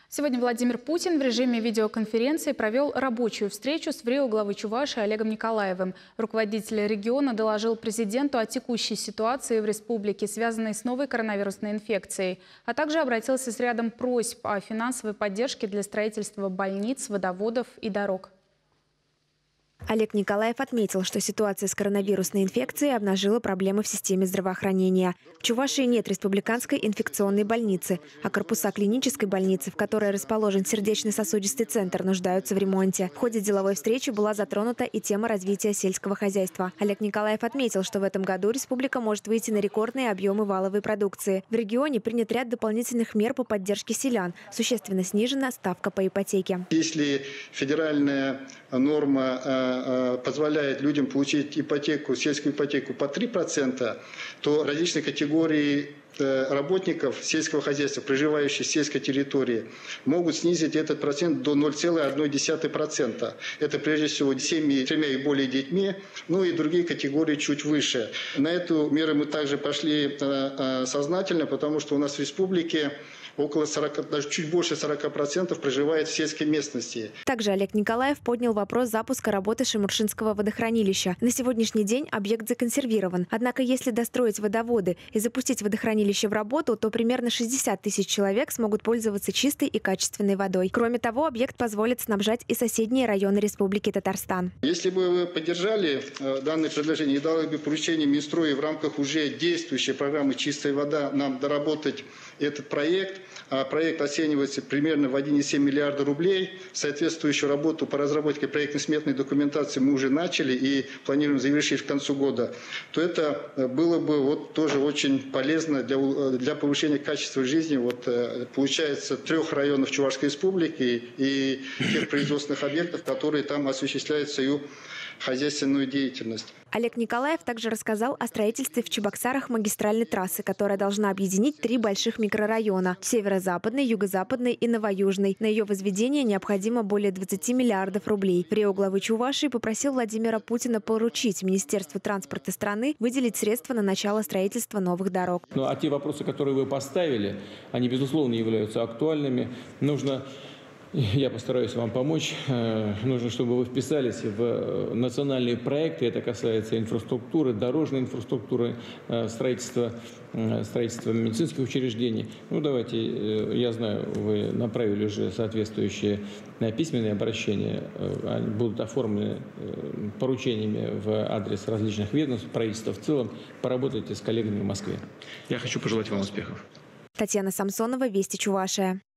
Сегодня Владимир Путин в режиме видеоконференции провел рабочую встречу с главой Чувашии Олегом Николаевым. Руководитель региона доложил президенту о текущей ситуации в республике, связанной с новой коронавирусной инфекцией, а также обратился с рядом просьб о финансовой поддержке для строительства больниц, водоводов и дорог. Олег Николаев отметил, что ситуация с коронавирусной инфекцией обнажила проблемы в системе здравоохранения. В Чувашии нет республиканской инфекционной больницы, а корпуса клинической больницы, в которой расположен сердечно-сосудистый центр, нуждаются в ремонте. В ходе деловой встречи была затронута и тема развития сельского хозяйства. Олег Николаев отметил, что в этом году республика может выйти на рекордные объемы валовой продукции. В регионе принят ряд дополнительных мер по поддержке селян. Существенно снижена ставка по ипотеке. Если федеральная норма позволяет людям получить ипотеку, сельскую ипотеку по 3%, то различные категории работников сельского хозяйства, проживающих в сельской территории, могут снизить этот процент до 0,1%. Это прежде всего семьи с 3 и более детьми, ну и другие категории чуть выше. На эту меру мы также пошли сознательно, потому что у нас в республике около 40, даже чуть больше 40% проживает в сельской местности. Также Олег Николаев поднял вопрос запуска работы Шимуршинского водохранилища. На сегодняшний день объект законсервирован. Однако, если достроить водоводы и запустить водохранилище в работу, то примерно 60 тысяч человек смогут пользоваться чистой и качественной водой. Кроме того, объект позволит снабжать и соседние районы Республики Татарстан. Если бы вы поддержали данное предложение и дали бы поручение Минстрою в рамках уже действующей программы «Чистая вода» нам доработать этот проект, проект оценивается примерно в 1,7 миллиарда рублей. Соответствующую работу по разработке проектно-сметной документации мы уже начали и планируем завершить к концу года. То это было бы тоже очень полезно для повышения качества жизни. Получается 3 районов Чувашской республики и тех производственных объектов, которые там осуществляют свою хозяйственную деятельность. Олег Николаев также рассказал о строительстве в Чебоксарах магистральной трассы, которая должна объединить 3 больших микрорайона – Северо-Западный, Юго-Западный и Новоюжный. На ее возведение необходимо более 20 миллиардов рублей. Главы Чувашии попросил Владимира Путина поручить Министерству транспорта страны выделить средства на начало строительства новых дорог. А те вопросы, которые вы поставили, они, безусловно, являются актуальными. Я постараюсь вам помочь. Нужно, чтобы вы вписались в национальные проекты. Это касается инфраструктуры, дорожной инфраструктуры, строительства медицинских учреждений. Давайте, я знаю, вы направили уже соответствующие письменные обращения. Они будут оформлены поручениями в адрес различных ведомств, правительства в целом. Поработайте с коллегами в Москве. Я хочу пожелать вам успехов. Татьяна Самсонова, Вести Чувашия.